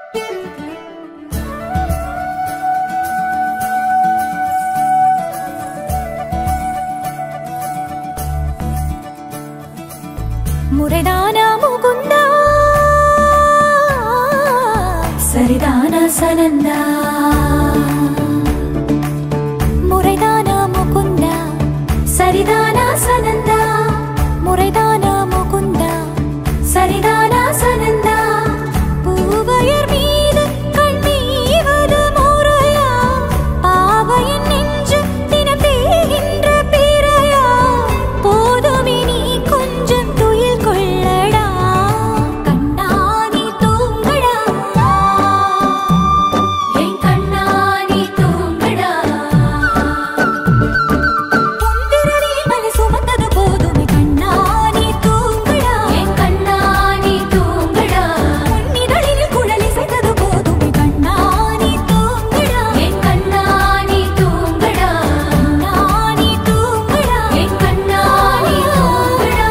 मुरैदाना मुकुंदा सरिदाना सनंदा मुरैदाना मुकुंदा सरिदाना सनंदा मुरैदाना मुकुंदा सरिदाना सनंदा पूवयर मीது கண்ணீவது முறையா பாவையின் நெஞ்சு தினத்தேகின்ற பிறையா போதுமே நீ கொஞ்சம் துயில் கொள்ளடா கண்ணா நீ தூங்கடா என் கண்ணா நீ தூங்கடா புந்திரனே மலை சுமந்தது போதுமே கண்ணா நீ தூங்கடா என் கண்ணா நீ தூங்கடா உன்னிதழில் குழலி செய்தது போதுமே கண்ணா நீ தூங்கடா என் கண்ணா நீ தூங்கடா கண்ணா நீ தூங்கடா என் கண்ணா நீ தூங்கடா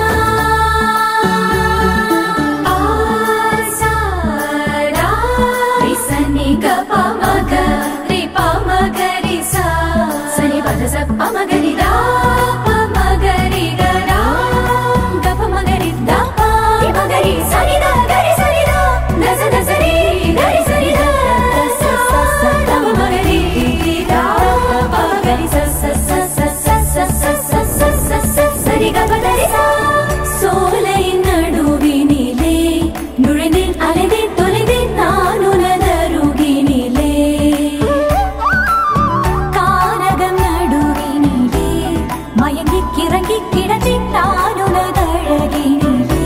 ஆசாரா ரிசனி கபமக ரிபமகரி சா சனி பத சப்பமகரி தா பமகரி கரா கபமகரி தா பமகரி சனி தா கரி சனி தா தச தசரி கரி சனி தா தச ச கபமகரி தா பமகரி ச ச ச ச ச ச ச ச ச சரி கபதரி சா சோலை நடுவினிலே நுழைந்தேன் அலைந்தேன் தொலைந்தேன் நான் உனதருகினிலே கானகம் நடுவினிலே மயங்கி கிறங்கி கிடந்தேன் நான் உனதழகினிலே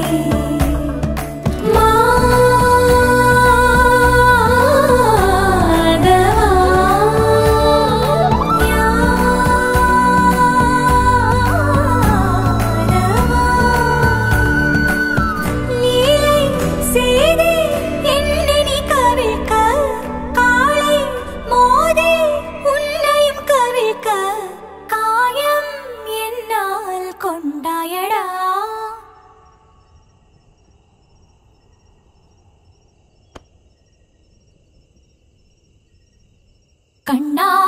லீலை செய்தே என்னை நீ கவிழ்க்க காளை மோதே உன்னையும் கவிழ்க்க காயம் என்னால் கொண்டாயடா கண்ணா